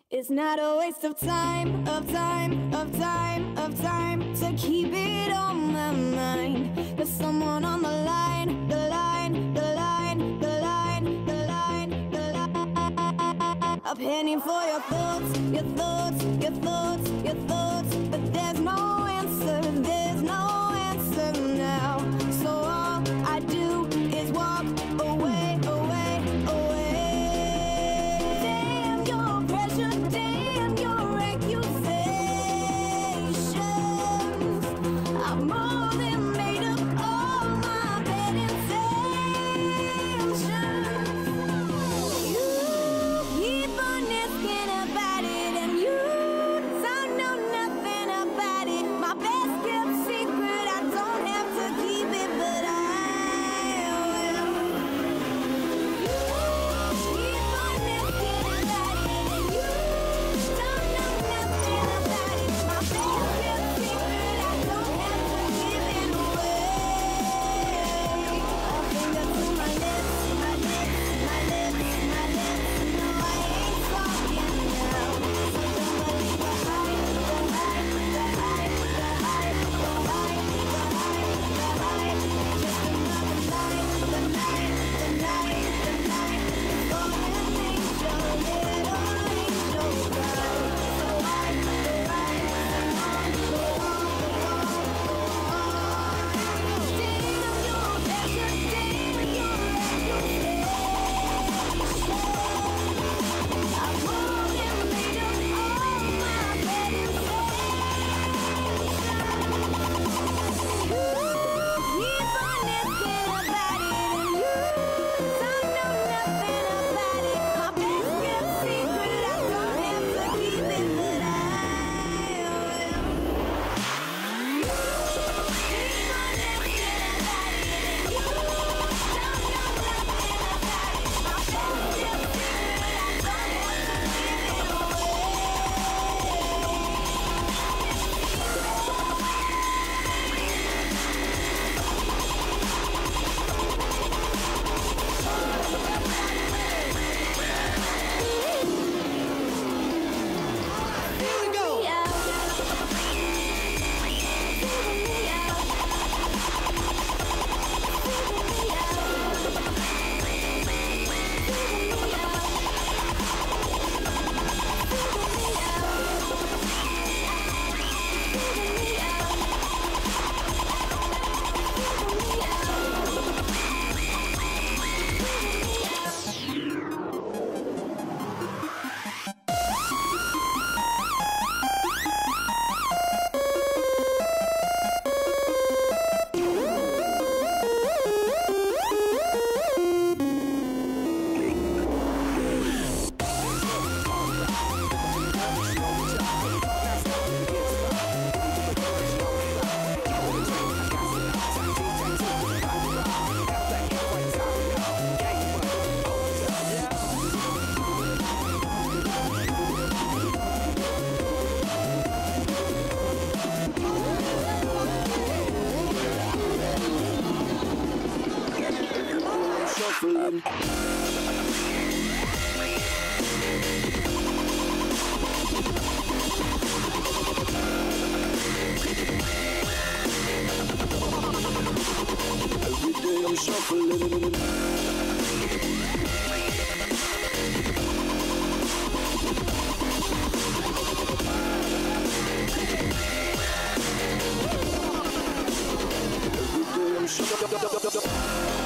It's not a waste of time, to keep it on my mind. There's someone on the line, the line, the line, the line, the line, the line. A penny for your thoughts, your thoughts, your thoughts, your thoughts. But there's no answer now. So all I do is walk away, away, away. Damn your pressure, damn your accusations. I'm more than made up all my bad intentions. You keep on asking about it, and you don't know nothing about it. My best kept secret, I don't have to keep it, but I will. You keep on asking about it, and you don't know nothing about it. My best kept secret, I don't have to give it away. A finger to my lips, my lips, my lips, my lips. No, I ain't talking now. So don't believe the hype, the hype, the hype, the hype, the hype, the hype, the hype. Just another night, the night, the night, the night. For an angel, little angel cry. So I, the right, the wrong, the wrong, the wrong. Damn your pressure, damn your accusation. I'm more than made up all my bad intentions. You keep on asking about it, and you don't know nothing about it. My best kept secret, I don't have to keep it, but I will. You keep on asking about it, and you don't know nothing about it. My best kept secret, I don't have to give it away. Here we go. Shuffling. Every day I'm shuffling. Every day I'm shuffling.